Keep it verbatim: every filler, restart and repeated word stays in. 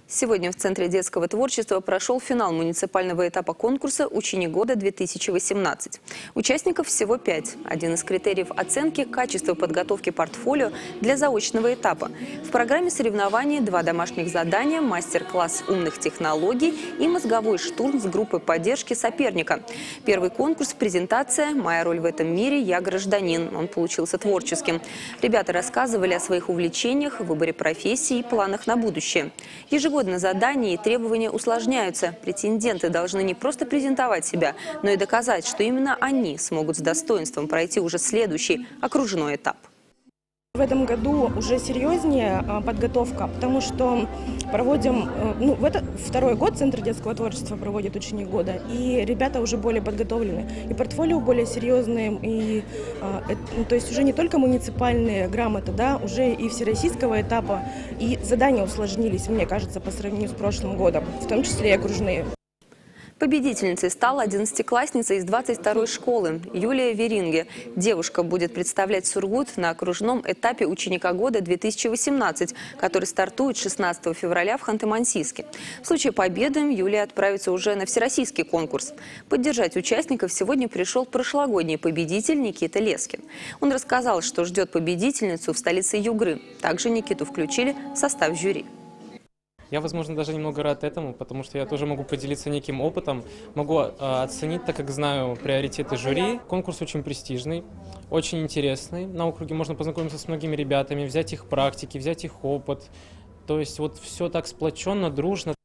Сегодня в Центре детского творчества прошел финал муниципального этапа конкурса «Ученик года-две тысячи восемнадцать». Участников всего пять. Один из критериев оценки – качество подготовки портфолио для заочного этапа. В программе соревнований два домашних задания, мастер-класс умных технологий и мозговой штурм с группой поддержки соперника. Первый конкурс – презентация «Моя роль в этом мире. Я гражданин». Он получился творческим. Ребята рассказывали о своих увлечениях, выборе профессии и планах на будущее. Ежегодно задания и требования усложняются. Претенденты должны не просто презентовать себя, но и доказать, что именно они смогут с достоинством пройти уже следующий окружной этап. В этом году уже серьезнее подготовка, потому что проводим, ну, в это второй год Центр детского творчества проводит «Ученик года», и ребята уже более подготовлены, и портфолио более серьезные, и, ну, то есть уже не только муниципальные грамоты, да, уже и всероссийского этапа, и задания усложнились, мне кажется, по сравнению с прошлым годом, в том числе и окружные. Победительницей стала одиннадцатиклассница из двадцать второй школы Юлия Веринге. Девушка будет представлять Сургут на окружном этапе «Ученика года-две тысячи восемнадцать», который стартует шестнадцатого февраля в Ханты-Мансийске. В случае победы Юлия отправится уже на всероссийский конкурс. Поддержать участников сегодня пришел прошлогодний победитель Никита Лескин. Он рассказал, что ждет победительницу в столице Югры. Также Никиту включили в состав жюри. Я, возможно, даже немного рад этому, потому что я тоже могу поделиться неким опытом, могу э, оценить, так как знаю приоритеты жюри. Конкурс очень престижный, очень интересный. На округе можно познакомиться с многими ребятами, взять их практики, взять их опыт. То есть вот все так сплоченно, дружно.